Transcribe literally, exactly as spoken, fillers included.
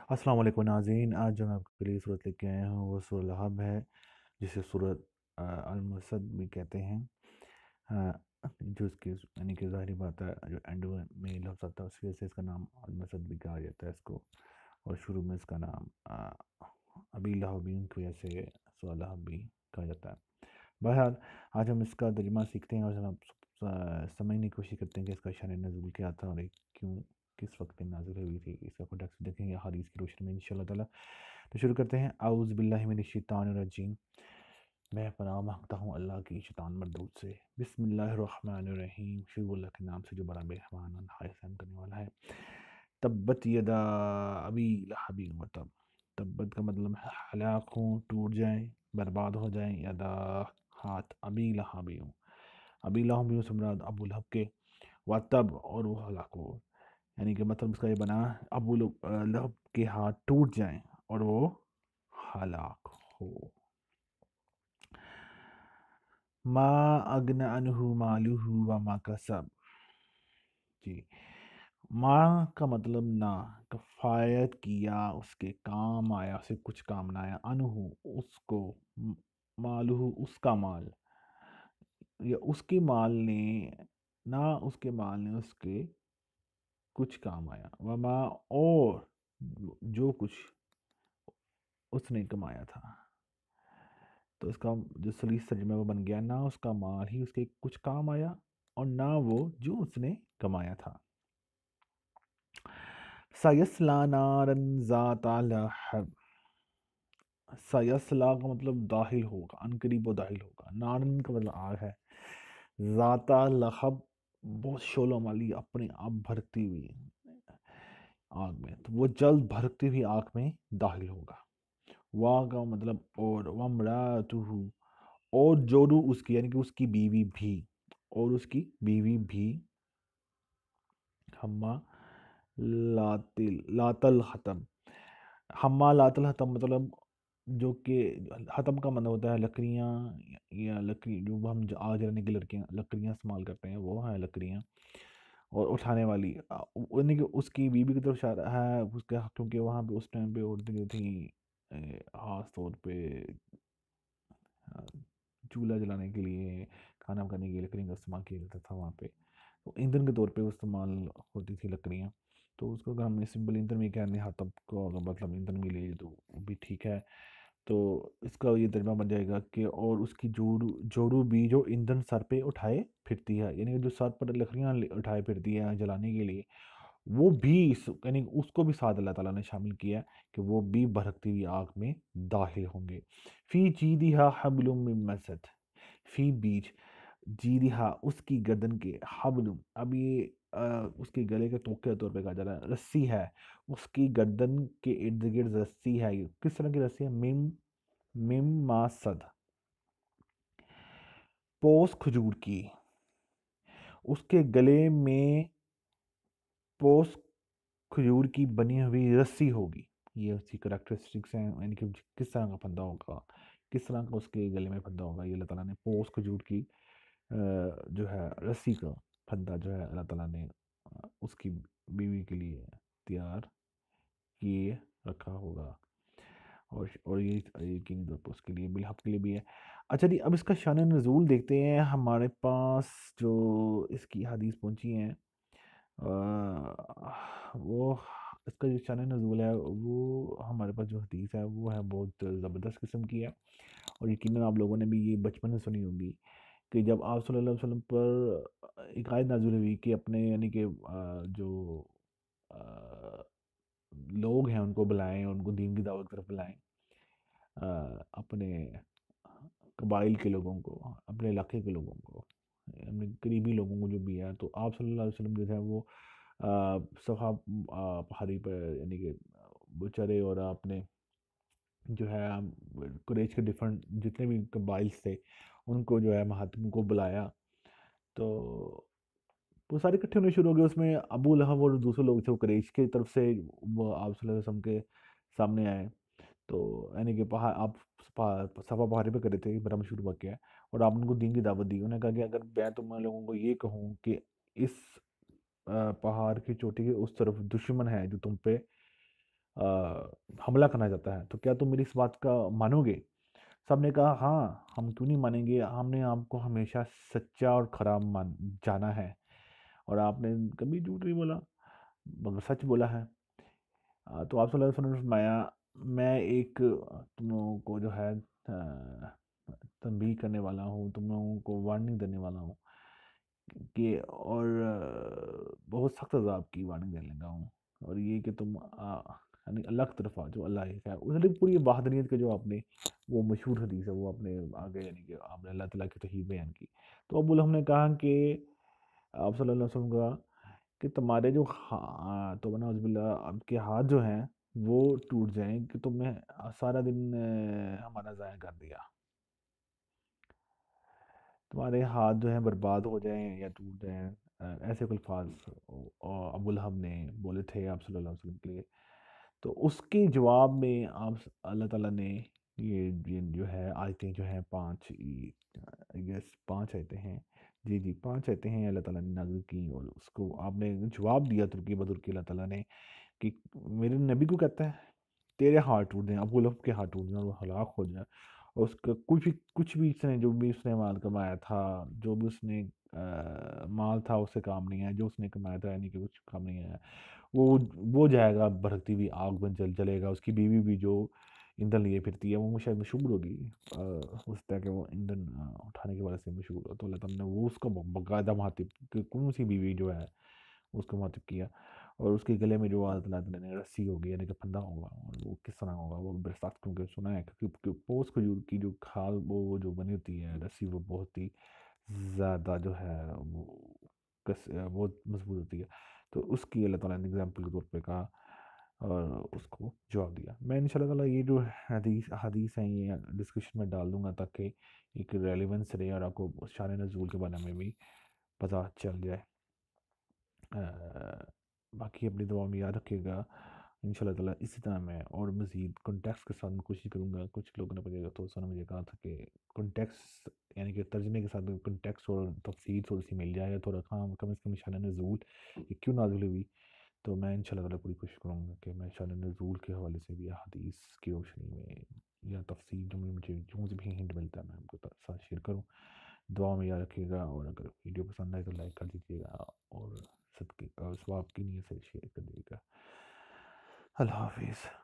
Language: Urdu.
السلام علیکم ناظرین، آج جو میں آپ کے لیے صورت لے کے آیا ہوں وہ سورہ لہب ہے، جسے سورت المسد بھی کہتے ہیں۔ آ، جو اس کی یعنی کہ ظاہری بات ہے، جو اینڈ میں لفظ آتا ہے اس وجہ سے اس کا نام المسد بھی کہا جاتا ہے اس کو، اور شروع میں اس کا نام آ، ابی لہبیوں کی وجہ سے سورہ لہب بھی کہا جاتا ہے۔ بہرحال آج ہم اس کا ترجمہ سیکھتے ہیں اور ہم سمجھنے کی کوشش کرتے ہیں کہ اس کا شان نزول کیا تھا اور یہ کیوں کس وقت میں نازل ہوئی تھی، اس کا کنٹیکسٹ دیکھیں گے حدیث کی روشنی میں انشاءاللہ تعالی۔ تو شروع کرتے ہیں۔ اعوذ باللہ من الشیطان الرجیم، میں پناہ مانگتا ہوں اللہ کی شیطان مردود سے۔ بسم اللہ الرحمن الرحیم، شروع اللہ کے نام سے جو بڑا مہربان اور نہایت رحم کرنے والا ہے۔ تبت یدا ابی لہب و تب، تبت کا مطلب ہے ہلاک ہوں، ٹوٹ جائیں، برباد ہو جائیں، یدا ہاتھ، ابی لہب، ابی لہب سے مراد ابو لہب کے، و تب اور وہ ہلاک ہو، یعنی کہ مطلب اس کا یہ بنا ابو لہب کے ہاتھ ٹوٹ جائیں اور وہ ہلاک ہو۔ ما اغن عنہ مالہ وما کسب، جی، ما کا مطلب نہ، کفایت کیا، اس کے کام آیا، اسے کچھ کام نہ آیا، عنہ اس کو، مالہ اس کا مال، یا اس کے مال نے، نہ اس کے مال نے اس کے کچھ کام آیا، وما اور جو کچھ اس نے کمایا تھا۔ تو اس کا جو سلیس ترجمہ وہ بن گیا، نہ اس کا مال ہی اس کے کچھ کام آیا اور نہ وہ جو اس نے کمایا تھا۔ سیصلی نارا ذات لہب، سیصلی کا مطلب داخل ہوگا، ان قریب وہ داخل ہوگا، نارن کا مطلب آگ ہے، ذات لہب بہت شعلوں والی، اپنے آپ بھرتی ہوئی آگ میں، تو وہ جلد بھرکتی ہوئی آگ میں داخل ہوگا۔ وا کا مطلب اور، وامرأتہ اور جورو اس کی، یعنی کہ اس کی بیوی بھی، اور اس کی بیوی بھی، ہما لاتل لات الحطب، ہما لات الحطب مطلب جو کہ حطب کا مطلب ہوتا ہے لکڑیاں، یا لکڑی جو ہم آگ جلانے کی لڑکیاں لکڑیاں استعمال کرتے ہیں، وہ ہیں لکڑیاں اور اٹھانے والی، یعنی کہ اس کی بیوی کی طرف اشارہ ہے اس کا، کیونکہ وہاں پہ اس ٹائم پہ عورتیں جو تھیں خاص طور پہ چولہا جلانے کے لیے، کھانا پکانے کے لیے لکڑیوں کا استعمال کیا جاتا تھا وہاں پہ، تو ایندھن کے طور پہ وہ استعمال ہوتی تھی لکڑیاں، تو اس کو اگر ہم نے سمپل ایندھن میں کہنے حطب کو اگر مطلب ایندھن میں لے تو وہ بھی ٹھیک ہے۔ تو اس کا یہ ترجمہ بن جائے گا کہ اور اس کی جوڑو جوڑو بھی جو ایندھن سر پہ اٹھائے پھرتی ہے، یعنی کہ جو سر پر لکڑیاں اٹھائے پھرتی ہے جلانے کے لیے، وہ بھی یعنی اس کو بھی ساتھ اللہ تعالیٰ نے شامل کیا ہے کہ وہ بھی بھڑکتی ہوئی آگ میں داخل ہوں گے۔ فی جیدہا حبل من مسد، فی بیچ، جیدہا اس کی گردن کے، حبل، اب یہ اس کے گلے کے توقع کے طور پہ کہا جا رہا ہے، رسی ہے، اس کی گردن کے ارد گرد رسی ہے، کس طرح کی رسی ہے؟ مم مم ماسد، پوس کھجور کی، اس کے گلے میں پوس کھجور کی بنی ہوئی رسی ہوگی، یہ اس کی کریکٹرسٹکس ہیں، یعنی کہ کس طرح کا پھندا ہوگا، کس طرح کا اس کے گلے میں پھندا ہوگا، یہ اللہ تعالیٰ نے پوس کھجور کی جو ہے رسی کا پھندا جو ہے اللہ تعالیٰ نے اس کی بیوی کے لیے تیار کیے رکھا ہوگا، اور اور یہ یقینی طور پر اس کے لیے بالحق کے لیے بھی ہے۔ اچھا جی، اب اس کا شان نزول دیکھتے ہیں۔ ہمارے پاس جو اس کی حدیث پہنچی ہیں وہ اس کا جو شان نزول ہے، وہ ہمارے پاس جو حدیث ہے وہ ہے بہت زبردست قسم کی ہے، اور یقیناً آپ لوگوں نے بھی یہ بچپن میں سنی ہوگی کہ جب آپ صلی اللہ علیہ وسلم پر ایک آیت نازل ہوئی کہ اپنے یعنی کہ جو لوگ ہیں ان کو بلائیں، ان کو دین کی دعوت کی طرف بلائیں، اپنے قبائل کے لوگوں کو، اپنے علاقے کے لوگوں کو، اپنے قریبی لوگوں کو جو بھی ہے، تو آپ صلی اللہ علیہ وسلم جو ہے وہ صفا پہاڑی پر یعنی کہ وہ چڑھے اور اپنے جو ہے قریش کے ڈفرنٹ جتنے بھی قبائل تھے ان کو جو ہے مہاتم کو بلایا، تو وہ سارے اکٹھے ہونے شروع ہو گئے۔ اس میں ابو لہب اور دوسرے لوگ تھے وہ قریش کی طرف سے، وہ آپ صلی اللہ علیہ وسلم کے سامنے آئے، تو یعنی کہ پہاڑ آپ صفا پہاڑی پہ کرے تھے، بڑا مشہور واقعہ ہے، اور آپ ان کو دین کی دعوت دی۔ انہوں نے کہا کہ اگر میں تم لوگوں کو یہ کہوں کہ اس پہاڑ کی چوٹی کے اس طرف دشمن ہے جو تم پہ آ، حملہ کرنا چاہتا ہے، تو کیا تم میری اس بات کا مانو گے؟ سب نے کہا ہاں، ہم کیوں نہیں مانیں گے، ہم نے آپ کو ہمیشہ سچا اور کھرا مان جانا ہے، اور آپ نے کبھی جھوٹ نہیں بولا مگر سچ بولا ہے۔ آ، تو آپ صلی اللہ علیہ وسلم نے فرمایا میں ایک تم لوگوں کو جو ہے آ، تنبیہ کرنے والا ہوں، تم لوگوں کو وارننگ دینے والا ہوں کہ اور آ، بہت سخت عذاب کی وارننگ دینے لگا ہوں، اور یہ کہ تم آ، یعنی اللہ کی طرف آ جو اللہ ہی ہے اس نے پوری بہادریت کے جو آپ نے وہ مشہور حدیث ہے وہ اپنے آگے یعنی کہ آپ نے اللہ تعالیٰ کی توحید بیان کی۔ تو ابو لہب نے کہا کہ آپ صلی اللہ علیہ وسلم کا کہ تمہارے جو ہاں تو بنا باللہ آپ کے ہاتھ جو ہیں وہ ٹوٹ جائیں کہ تم نے سارا دن آ، ہمارا ضائع کر دیا، تمہارے ہاتھ جو ہیں برباد ہو جائیں یا ٹوٹ جائیں، آ، ایسے کوئی الفاظ آ، ابو لہب نے بولے تھے آپ صلی اللہ علیہ وسلم کے لیے۔ تو اس کے جواب میں آپ اللہ تعالیٰ نے یہ یہ جو ہے آیتیں جو ہیں پانچ یس پانچ آیتیں ہیں، جی جی پانچ آیتیں ہیں اللہ تعالیٰ نے نازل کی، اور اس کو آپ نے جواب دیا ترکی بدر کی اللہ تعالیٰ نے کہ میرے نبی کو کہتا ہے تیرے ہاتھ ٹوٹ جائیں، ابو لہب کے ہاتھ ٹوٹ جائیں اور وہ ہلاک ہو جائے، اور اس کا کچھ بھی کچھ بھی اس نے جو بھی اس نے مال کمایا تھا، جو بھی اس نے آ، مال تھا اس سے کام نہیں آیا، جو اس نے کمایا تھا یعنی کہ کچھ کام نہیں آیا، وہ وہ جائے گا بھڑکتی ہوئی آگ میں جل جلے گا، اس کی بیوی بھی جو ایندھن لیے پھرتی ہے وہ شاید مشہور ہوگی آ، اس طرح کہ وہ ایندھن آ، اٹھانے کی وجہ سے مشہور ہو، تو اللہ تعالیٰ نے وہ اس کو باقاعدہ مخاطب کہ کون سی بیوی جو ہے اس کو مخاطب کیا، اور اس کے گلے میں جو اللہ تعالیٰ نے رسی ہوگی یعنی کہ پھندا ہوگا، اور وہ کس طرح ہوگا وہ بے سخت، کیونکہ سنا ہے کہ پوس کھجور کی جو کھال وہ جو بنی ہوتی ہے رسی وہ بہت ہی زیادہ جو ہے وہ کس بہت مضبوط ہوتی ہے، تو اس کی اللہ تعالیٰ نے اگزامپل کے طور پہ کہا اور اس کو جواب دیا۔ میں ان شاء اللہ تعالیٰ یہ جو حدیث حدیث ہیں یہ ڈسکشن میں ڈال دوں گا تاکہ ایک ریلیونس رہے اور آپ کو شان نزول کے بارے میں بھی پتہ چل جائے۔ آ، باقی اپنی دعا میں یاد رکھیے گا، ان شاء اللہ تعالیٰ اسی طرح میں اور مزید کنٹیکس کے ساتھ میں کوشش کروں گا۔ کچھ لوگوں نے مجھے دوستوں نے مجھے کہا تھا کہ کنٹیکس یعنی کہ ترجمے کے ساتھ کنٹیکس اور تفسیر تھوڑی سی مل جائے، تھوڑا کام کم از کم شان نزول یہ کیوں نازل ہوئی، تو میں ان شاء اللہ تعالیٰ پوری کوشش کروں گا کہ میں شان نزول کے حوالے سے بھی حدیث کی روشنی میں یا تفسیر جو مجھے جو سے بھی ہنٹ ملتا ہے میں آپ کے ساتھ شیئر کروں۔ دعا میں یاد رکھیے گا، اور اگر ویڈیو پسند آئے تو لائک کر دیجیے گا، اور صدقے اور ثواب کی نیت سے شیئر کر دیجیے گا۔ اللہ حافظ۔